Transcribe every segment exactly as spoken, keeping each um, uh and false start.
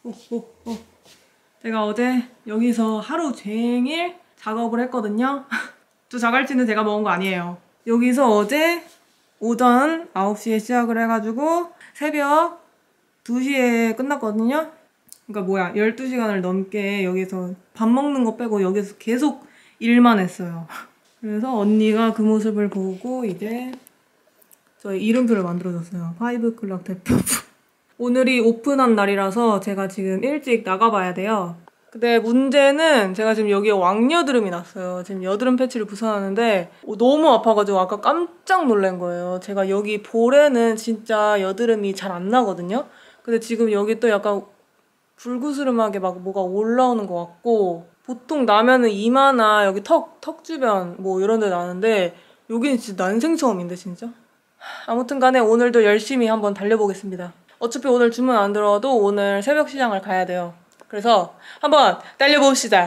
오오오. 제가 어제 여기서 하루 종일 작업을 했거든요. 저 자갈치는 제가 먹은 거 아니에요. 여기서 어제 오전 아홉 시에 시작을 해가지고 새벽 두 시에 끝났거든요. 그러니까 뭐야, 열두 시간을 넘게 여기서 밥 먹는 거 빼고 여기서 계속 일만 했어요. 그래서 언니가 그 모습을 보고 이제 저희 이름표를 만들어줬어요. 파이브 클럽 대표부. 오늘이 오픈한 날이라서 제가 지금 일찍 나가봐야 돼요. 근데 문제는 제가 지금 여기에 왕여드름이 났어요. 지금 여드름 패치를 부숴놨는데 너무 아파가지고 아까 깜짝 놀란 거예요. 제가 여기 볼에는 진짜 여드름이 잘 안 나거든요. 근데 지금 여기 또 약간 불구스름하게 막 뭐가 올라오는 것 같고, 보통 나면은 이마나 여기 턱, 턱 주변 뭐 이런 데 나는데 여기는 진짜 난생 처음인데 진짜. 아무튼 간에 오늘도 열심히 한번 달려보겠습니다. 어차피 오늘 주문 안 들어와도 오늘 새벽 시장을 가야 돼요. 그래서 한번 달려봅시다.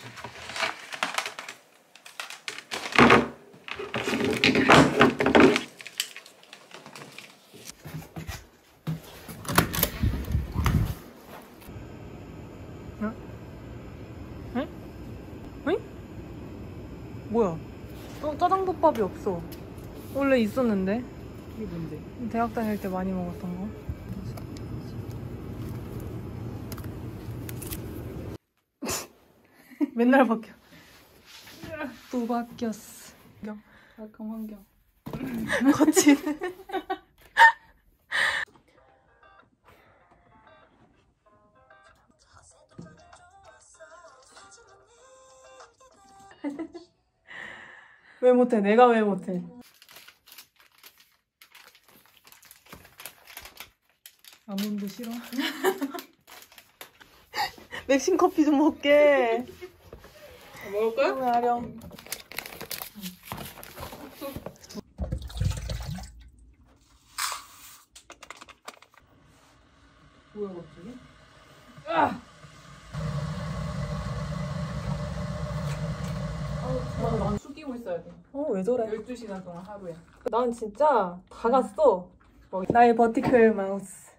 응? 응? 응? 뭐야? 어, 짜장덮밥이 없어. 원래 있었는데. 이게 뭔데? 대학 다닐 때 많이 먹었던 거. 맨날 바뀌어. 또 바뀌었어. 약간 환경. 거친. 왜 못해? 내가 왜 못해? 아몬드 싫어? 맥심 커피 좀 먹게. 먹을 거야? 왜 아령? 뭐야 갑자기? 아! 아우 난 숙이고 있어야 돼. 어, 왜 저래? 열두 시간 동안 하루에. 난 진짜 다 갔어. 나의 버티클 마우스.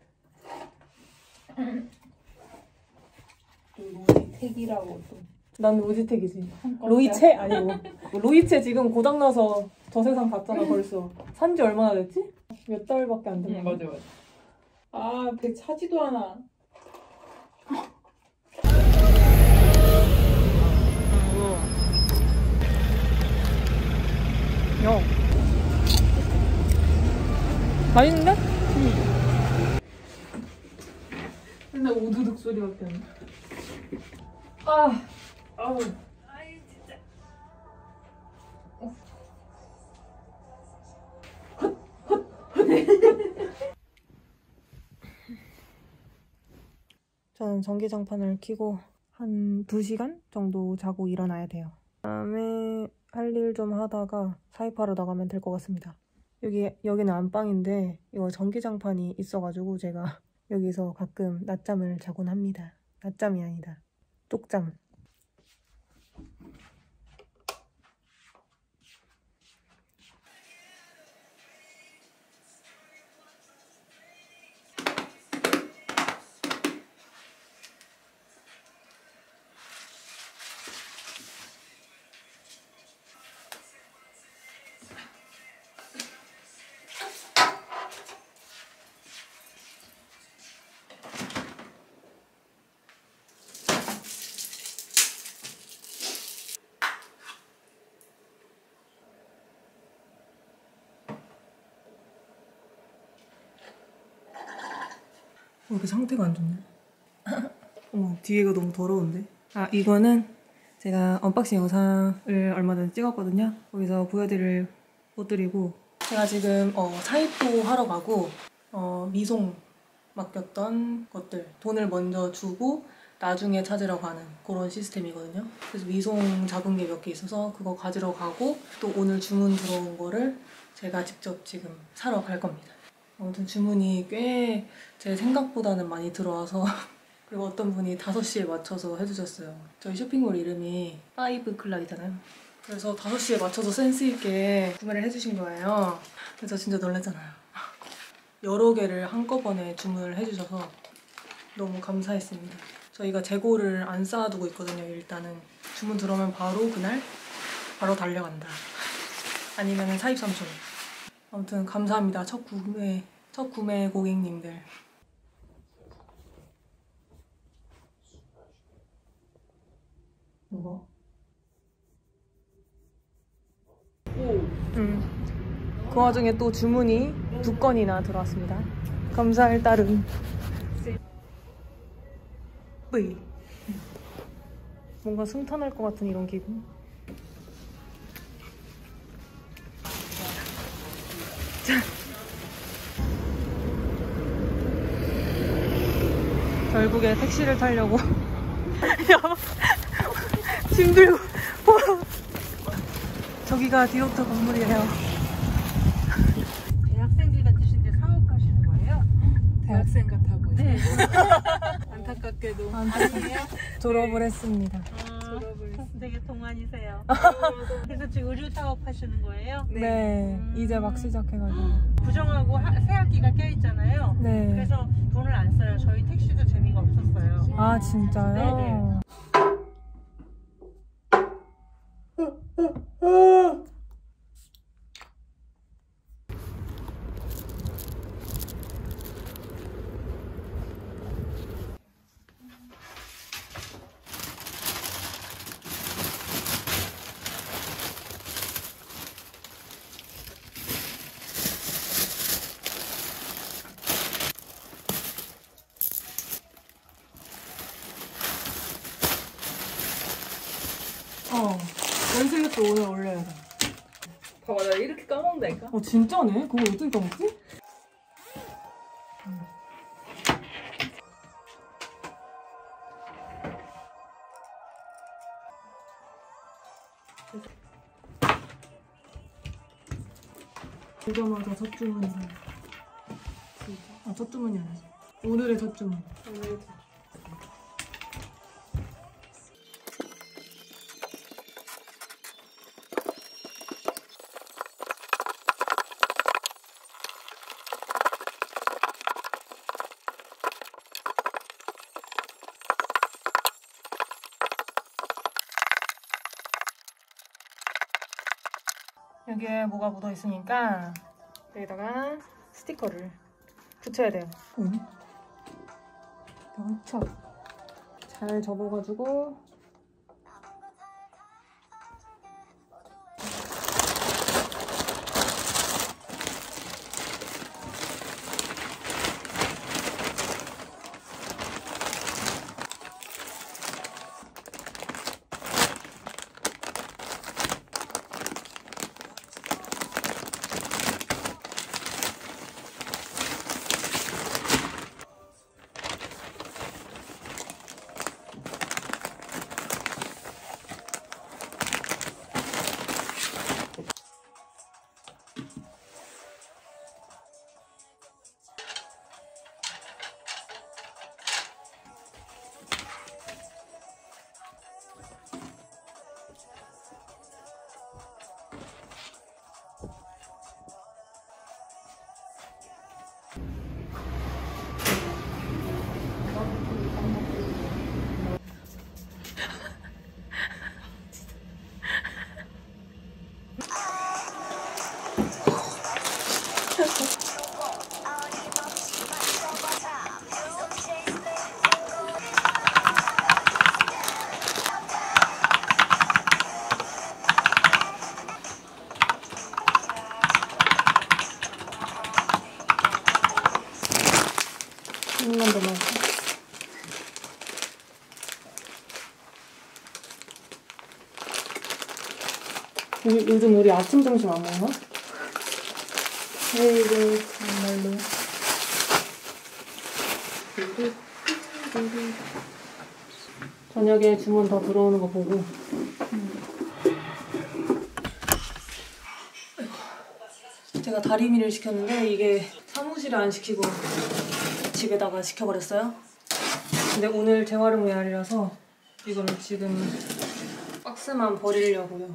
로이택이라고 또. 난 로지텍이지. 로이체 아니고. 로이체 지금 고장나서 저 세상 갔잖아 벌써. 산지 얼마나 됐지? 몇 달밖에 안 됐나? 응 맞아 맞아. 아 배 차지도 않아. 야. 맛있는데? 응. 맨날 오두둑 소리밖에 안 나. 아. 아우. 아이 진짜. 저는 전기장판을 켜고 한 두 시간 정도 자고 일어나야 돼요. 그다음에 할 일 좀 하다가 사입하러 나가면 될 것 같습니다. 여기, 여기는 안방인데 이거 전기장판이 있어가지고 제가 여기서 가끔 낮잠을 자곤 합니다. 낮잠이 아니다. 쪽잠. 왜 이렇게 상태가 안 좋냐? 어머, 뒤에가 너무 더러운데? 아, 이거는 제가 언박싱 영상을 얼마 전에 찍었거든요. 거기서 보여드릴 옷들이고, 제가 지금 어, 사입도 하러 가고 어, 미송 맡겼던 것들 돈을 먼저 주고 나중에 찾으러 가는 그런 시스템이거든요. 그래서 미송 잡은 게 몇 개 있어서 그거 가지러 가고, 또 오늘 주문 들어온 거를 제가 직접 지금 사러 갈 겁니다. 아무튼 주문이 꽤 제 생각보다는 많이 들어와서 그리고 어떤 분이 다섯 시에 맞춰서 해주셨어요. 저희 쇼핑몰 이름이 파이브 클럽이잖아요. 그래서 다섯 시에 맞춰서 센스 있게 구매를 해주신 거예요. 그래서 진짜 놀랐잖아요. 여러 개를 한꺼번에 주문을 해주셔서 너무 감사했습니다. 저희가 재고를 안 쌓아두고 있거든요. 일단은 주문 들어오면 바로 그날 바로 달려간다. 아니면은 사입삼촌. 아무튼 감사합니다. 첫 구매 첫 구매 고객님들. 뭐가? 오. 음. 그 와중에 또 주문이 두 건이나 들어왔습니다. 감사할 따름. 뿌이. 뭔가 승탄할 것 같은 이런 기분. 결국에 택시를 타려고 짐 들고 저기가 디옥터 건물이에요. 대학생들 같으신데 사업하시는 거예요? 대학생 같아 보이세요. 네. 안타깝게도. 아니에요? 졸업을 했습니다. 아, 졸업을 했어요. 되게 동안이세요. 그래서 지금 의류 사업 하시는 거예요? 네, 음. 이제 막 시작해가지고. 부정하고 하, 새 학기가 껴있잖아요. 네. 그래서 돈을 안 써요. 저희 택시도 재미가 없었어요. 아 진짜요? 네네. 어. 연습도 오늘 올려야 돼. 봐봐, 나 이렇게 까먹는다니까? 어 진짜네? 그거 어떻게 까먹지? 오자마자 첫 주문이래. 아, 첫 주문이 아니지. 오늘의 첫 주문. 오늘 여기에 뭐가 묻어 있으니까 여기다가 스티커를 붙여야 돼요. 응? 내가 쳐. 잘 접어가지고 조금만 더 넣어. 요즘 우리 아침 점심 안 먹나? 에이구 정말로. 저녁에 주문 더 들어오는 거 보고. 음. 제가 다리미를 시켰는데 이게 사무실에 안 시키고 집에다가 시켜버렸어요. 근데 오늘 재활용 날이라서 이거를 지금 박스만 버리려고요.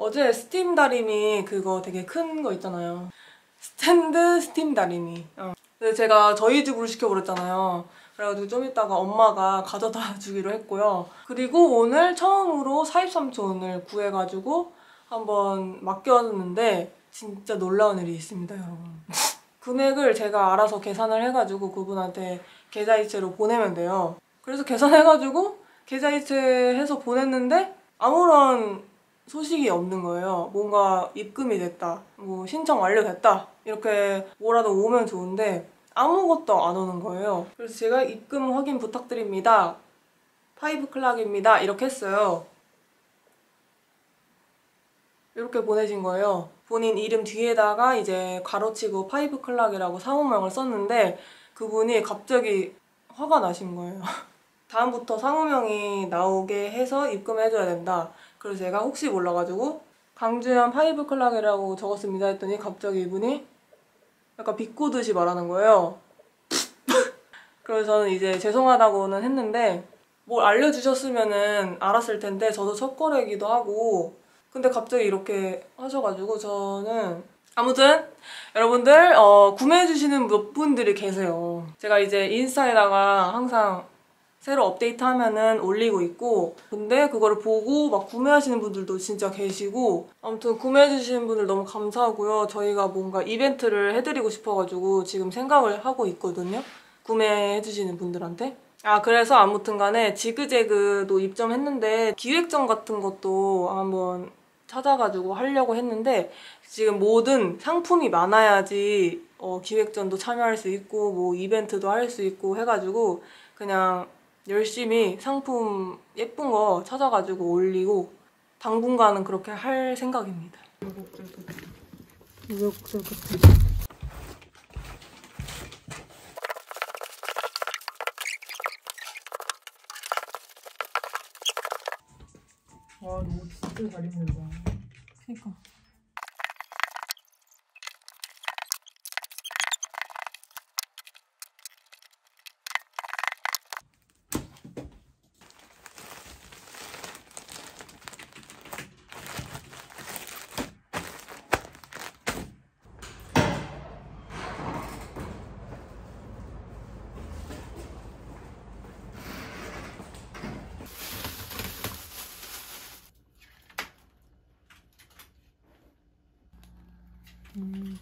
어제 스팀 다리미 그거 되게 큰 거 있잖아요. 스탠드 스팀 다리미. 어. 근데 제가 저희 집으로 시켜버렸잖아요. 그래가지고 좀 이따가 엄마가 가져다 주기로 했고요. 그리고 오늘 처음으로 사입삼촌을 구해가지고 한번 맡겼는데 진짜 놀라운 일이 있습니다, 여러분. 금액을 제가 알아서 계산을 해가지고 그분한테 계좌이체로 보내면 돼요. 그래서 계산해가지고 계좌이체해서 보냈는데 아무런 소식이 없는 거예요. 뭔가 입금이 됐다, 뭐 신청 완료됐다 이렇게 뭐라도 오면 좋은데 아무것도 안 오는 거예요. 그래서 제가 입금 확인 부탁드립니다, 파이브 클락입니다 이렇게 했어요. 이렇게 보내신 거예요. 본인 이름 뒤에다가 이제 가로치고 파이브 클락이라고 상호명을 썼는데 그분이 갑자기 화가 나신 거예요. 다음부터 상호명이 나오게 해서 입금해줘야 된다. 그래서 제가 혹시 몰라가지고 강주현 파이브 클락이라고 적었습니다 했더니 갑자기 이분이 약간 비꼬듯이 말하는 거예요. 그래서 저는 이제 죄송하다고는 했는데 뭘 알려주셨으면은 알았을 텐데 저도 첫 거래기도 하고 근데 갑자기 이렇게 하셔가지고 저는 아무튼 여러분들 어, 구매해주시는 몇 분들이 계세요. 제가 이제 인스타에다가 항상 새로 업데이트하면은 올리고 있고 근데 그거를 보고 막 구매하시는 분들도 진짜 계시고 아무튼 구매해주시는 분들 너무 감사하고요. 저희가 뭔가 이벤트를 해드리고 싶어가지고 지금 생각을 하고 있거든요. 구매해주시는 분들한테. 아 그래서 아무튼 간에 지그재그도 입점했는데 기획전 같은 것도 한번 찾아가지고 하려고 했는데 지금 모든 상품이 많아야지 어, 기획전도 참여할 수 있고 뭐 이벤트도 할 수 있고 해가지고 그냥 열심히 상품 예쁜 거 찾아가지고 올리고 당분간은 그렇게 할 생각입니다. 와, 너 진짜 잘 입는다. 그니까. 음.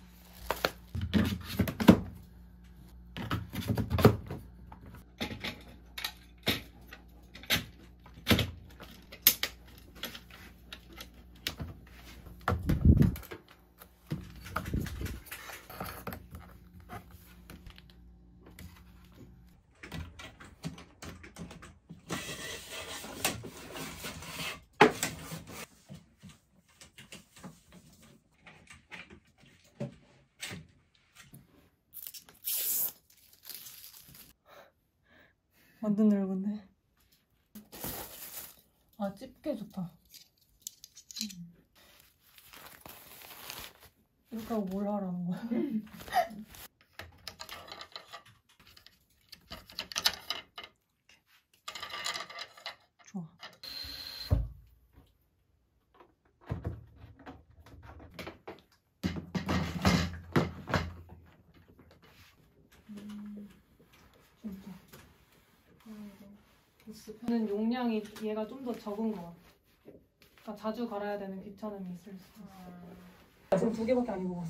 완전 넓은데? 아 집게 좋다. 이렇게 하고 뭘 하라는 거야? 좋아. 음, 진짜. 저는 용량이 얘가 좀 더 적은 것 같아. 그러니까 자주 갈아야 되는 귀찮음이 있을 수 있어. 아... 지금 두 개밖에 안 입어봤어.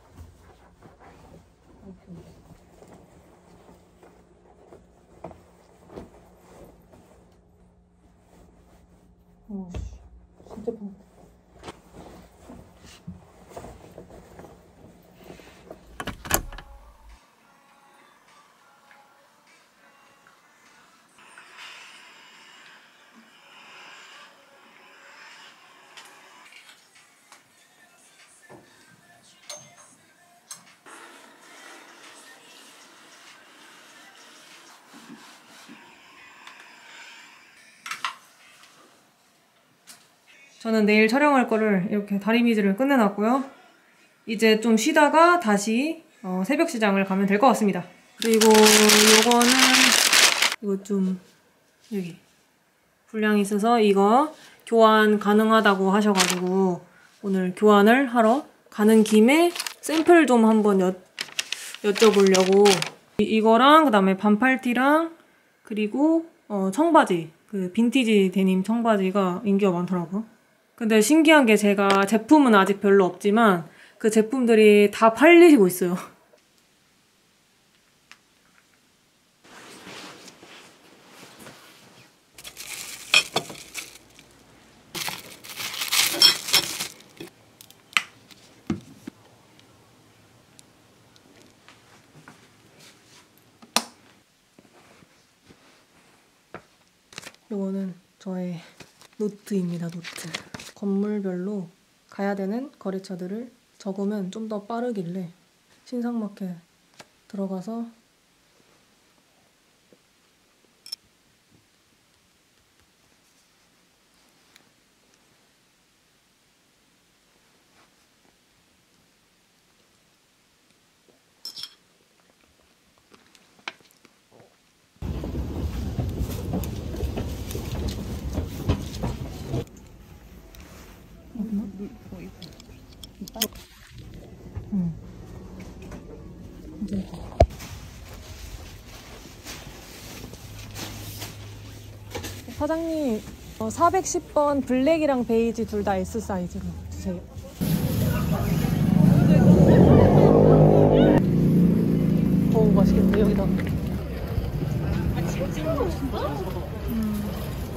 오케이. 오씨, 진짜 편하다. 저는 내일 촬영할 거를 이렇게 다리미질을 끝내놨고요. 이제 좀 쉬다가 다시 어, 새벽 시장을 가면 될 것 같습니다. 그리고 요거는 이거 좀 여기 불량이 있어서 이거 교환 가능하다고 하셔가지고 오늘 교환을 하러 가는 김에 샘플 좀 한번 여, 여쭤보려고 이, 이거랑 그 다음에 반팔티랑 그리고 어, 청바지 그 빈티지 데님 청바지가 인기가 많더라고요. 근데 신기한 게 제가 제품은 아직 별로 없지만 그 제품들이 다 팔리고 있어요. 요거는 저의 노트입니다, 노트. 건물별로 가야 되는 거래처들을 적으면 좀 더 빠르길래 신상마켓 들어가서 응. 이제 사장님 어, 사백십 번 블랙이랑 베이지 둘 다 S 사이즈로 주세요. 어우 맛있겠네 여기다. 아 진짜 맛있다? 음.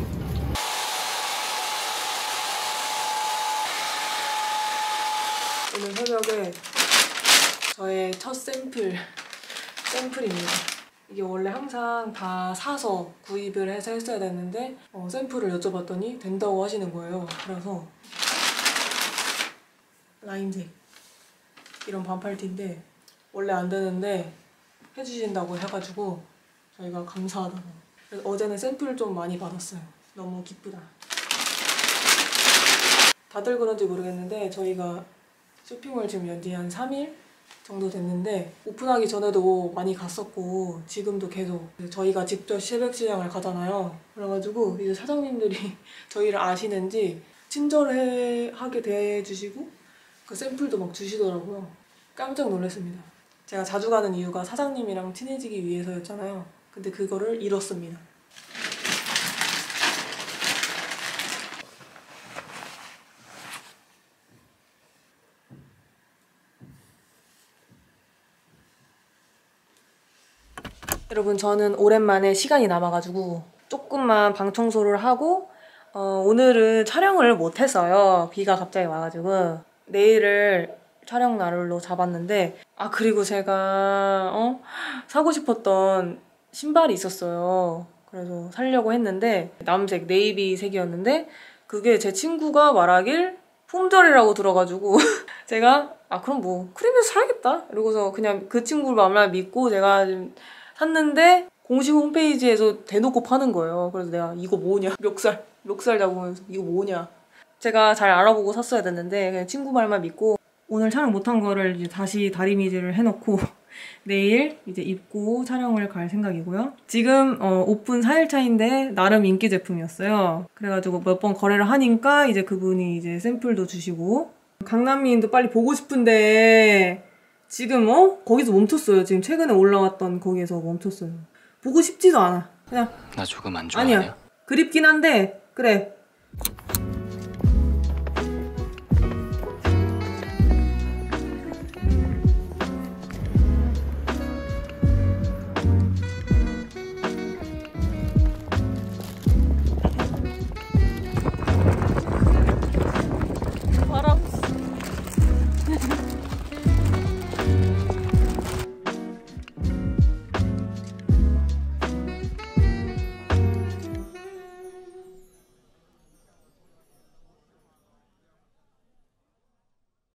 오늘 새벽에 저의 첫 샘플, 샘플입니다. 이게 원래 항상 다 사서 구입을 해서 했어야 됐는데 어, 샘플을 여쭤봤더니 된다고 하시는 거예요. 그래서 라임색 이런 반팔티인데 원래 안 되는데 해주신다고 해가지고 저희가 감사하다고. 그래서 어제는 샘플을 좀 많이 받았어요. 너무 기쁘다. 다들 그런지 모르겠는데 저희가 쇼핑몰 지금 연지 한 삼 일 정도 됐는데 오픈하기 전에도 많이 갔었고 지금도 계속 저희가 직접 새벽 시장을 가잖아요. 그래가지고 이제 사장님들이 저희를 아시는지 친절하게 대해주시고 그 샘플도 막 주시더라고요. 깜짝 놀랐습니다. 제가 자주 가는 이유가 사장님이랑 친해지기 위해서였잖아요. 근데 그거를 잃었습니다. 여러분 저는 오랜만에 시간이 남아가지고 조금만 방 청소를 하고 어, 오늘은 촬영을 못했어요. 비가 갑자기 와가지고 내일을 촬영 날로 잡았는데 아 그리고 제가 어? 사고 싶었던 신발이 있었어요. 그래서 사려고 했는데 남색 네이비색이었는데 그게 제 친구가 말하길 품절이라고 들어가지고 제가 아 그럼 뭐 크림에서 사야겠다 이러고서 그냥 그 친구를 말만 믿고 제가 좀 샀는데 공식 홈페이지에서 대놓고 파는 거예요. 그래서 내가 이거 뭐냐 멱살 멱살 잡으면서 이거 뭐냐 제가 잘 알아보고 샀어야 됐는데 그냥 친구 말만 믿고 오늘 촬영 못한 거를 이제 다시 다리미질을 해놓고 내일 이제 입고 촬영을 갈 생각이고요. 지금 어, 오픈 사 일 차인데 나름 인기 제품이었어요. 그래가지고 몇 번 거래를 하니까 이제 그분이 이제 샘플도 주시고 강남미인도 빨리 보고 싶은데 지금 어? 거기서 멈췄어요. 지금 최근에 올라왔던 거기에서 멈췄어요. 보고 싶지도 않아. 그냥 나 조금 안 좋아하냐? 아니야. 그립긴 한데 그래